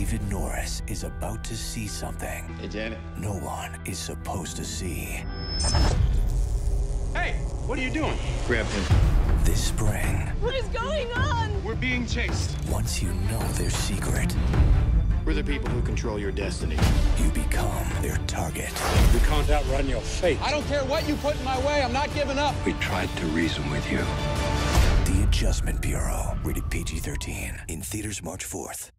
David Norris is about to see something Hey, Janet. no one is supposed to see. Hey, what are you doing? Grab him. This spring, What is going on? We're being chased. once you know their secret, We're the people who control your destiny. you become their target. You can't outrun your fate. I don't care what you put in my way, I'm not giving up. We tried to reason with you. The Adjustment Bureau, rated PG-13, in theaters March 4th.